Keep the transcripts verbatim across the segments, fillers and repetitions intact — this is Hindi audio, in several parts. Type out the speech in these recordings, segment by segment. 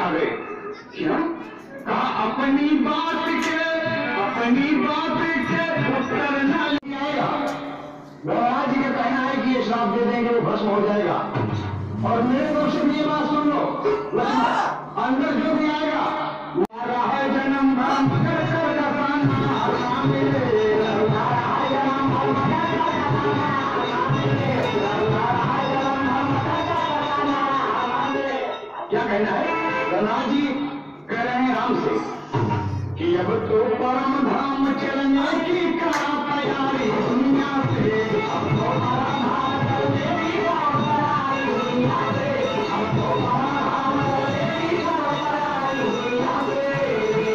आ गए। क्या कहा? अपनी बात के अपनी बात के उत्तर न लिया। महाराज जी का कहना है कि ये श्राप दे देंगे वो भस्म हो जाएगा। और मेरे दोस्त ये बात सुन लो, अंदर जो भी आएगा मारा है जन्म भरम कर कर दफाना राम मिलेगा। मारा है जन्म भरम कर कर दफाना राम मिलेगा। मारा है जन्म भरम कर कर दफाना राम मिलेगा। क्या कहना है? प्रहलाद जी कह रहे हैं राम से कि अब तो परम धाम चलने की करा तैयारी दुनिया से। अब तो परम धाम चलने की करा तैयारी दुनिया से। अब तो परम धाम चलने की करा तैयारी दुनिया से।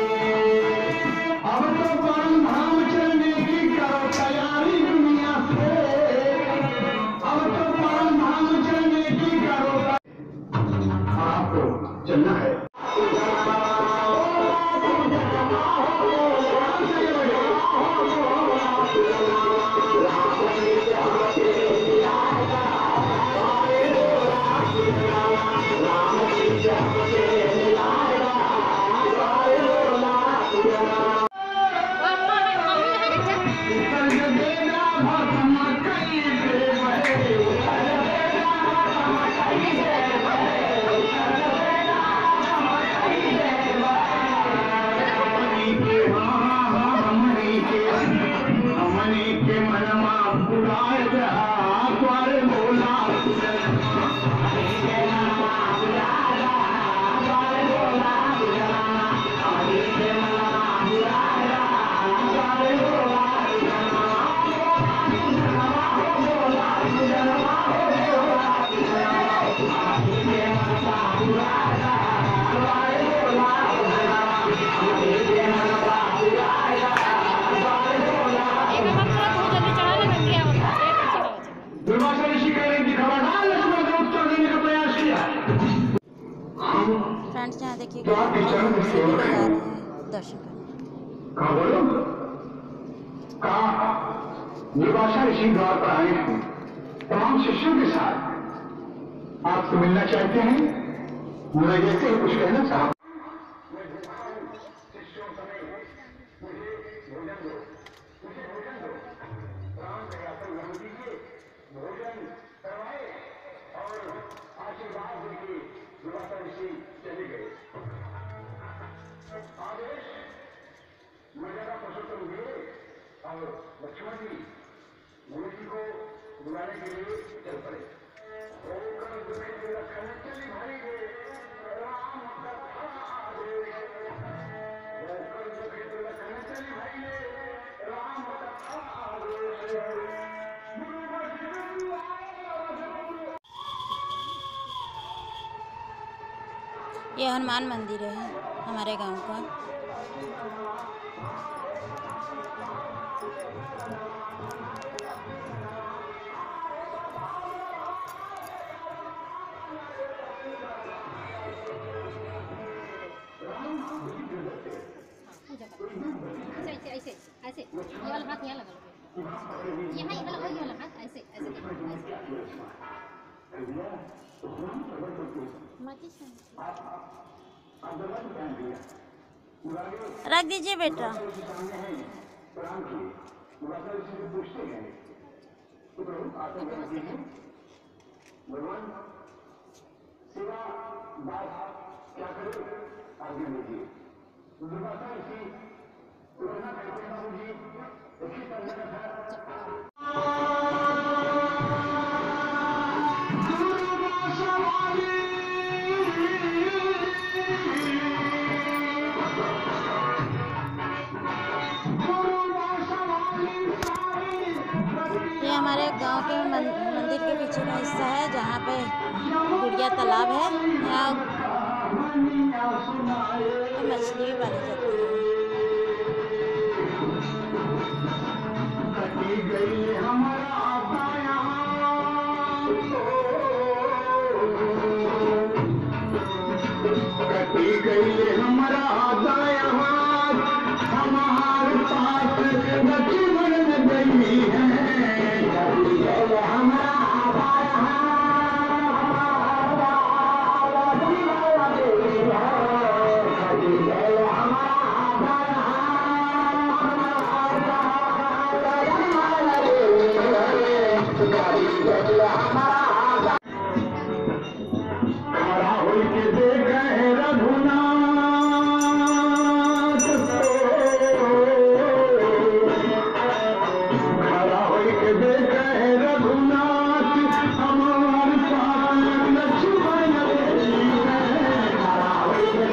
अब तो परम धाम चलने की करो तैयारी दुनिया से। अब तो परम धाम चलने की करो। आपको चलना है। फ्रेंड्स यहाँ देखिए सभी लोग जा रहे हैं दर्शन करने। कहा बोलो? कहा दुर्वासा ऋषि द्वार पर आए हैं तमाम शिष्यों के साथ। आपसे मिलना चाहते हैं। मैं जैसे ही कुछ कहना चाहता शिष्यों समेत मुझे भोजन दो, मुझे भोजन दो। प्राण प्रयासन न दीजिए, भोजन करवाए और आशीर्वाद देके दुर्वासा ऋषि चले गए। आदेश मर्यादा पुरुषोत्तम हुए और लक्ष्मण जी गुरु जी को बुलाने के लिए चल पड़े। होकर दुखित लखन चली भाई रे राम कथा आदेश। होकर दुखित लखन चली भाई रे राम कथा आदेश। गुरु वशिष्ठ आए। ये हनुमान मंदिर है हमारे गांव का। ऐसे ऐसे ऐसे ये वाला हाथ यहाँ लगा लो, यहाँ ये वाला ये वाला हाथ ऐसे ऐसे रख दीजिए बेटा। भगवान सेवा बात क्या करे आगे लीजिए। दुर्वासा ऋषि उड़ना करते हैं जी उसी तरह ये हमारे गांव के मंदिर के पीछे का हिस्सा है जहाँ पे गुड़िया तालाब है। यहाँ मछली भी पाली जाती है। कटी गई हमारा आधा यहाँ हमारे पास लक्ष्मण गई है। हमारा आधा यहाँ खड़ा होके देखे रघुनाथ खड़ा होके देखे रघुनाथ हमार साथ लक्ष्मण खड़ा होके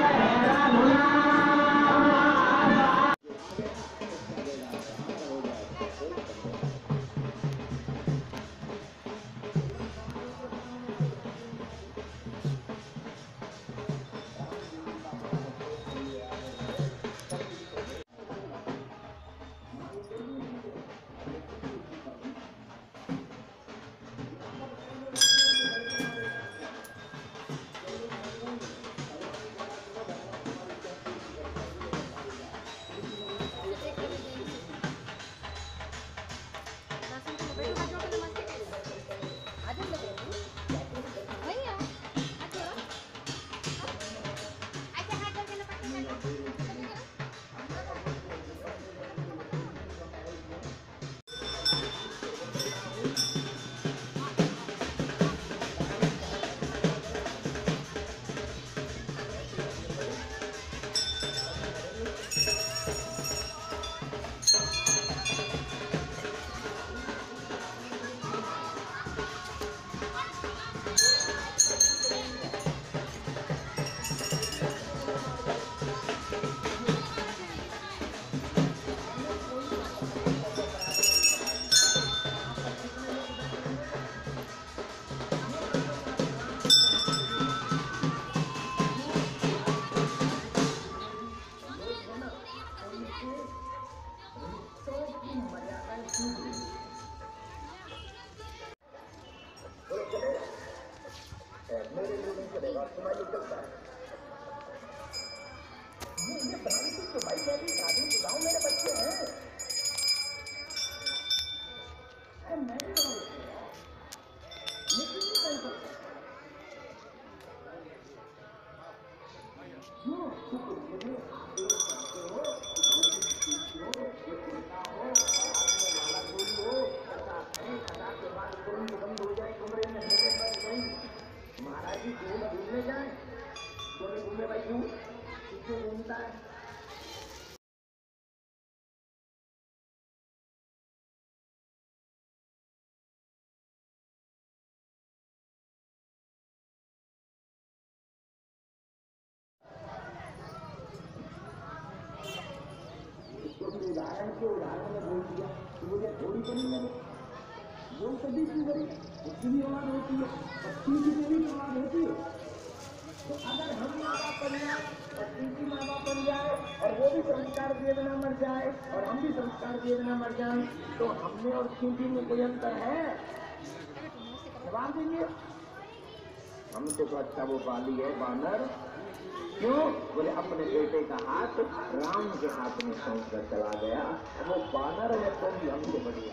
उदाहरण के उदाहरण में बोल दिया तो मुझे थोड़ी तो नहीं लगे वो सभी की बड़ी उसकी भी आवाज होती है पत्नी की भी आवाज होती है। तो अगर हम माँ बाप बन जाए पत्नी की माँ बाप बन जाए और वो भी संस्कार दिए बिना मर जाए और हम भी संस्कार दिए बिना मर जाए तो हमने और चींटी में कोई अंतर है? जवाब देंगे हमसे तो अच्छा वो पाली है बानर। क्यों? बोले अपने बेटे का हाथ राम के हाथ में सौंप कर चला गया। वो बानर है तो भी हमसे बढ़िया।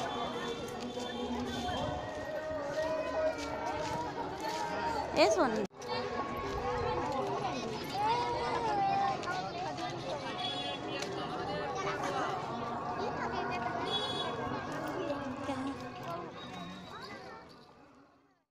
ए सोनी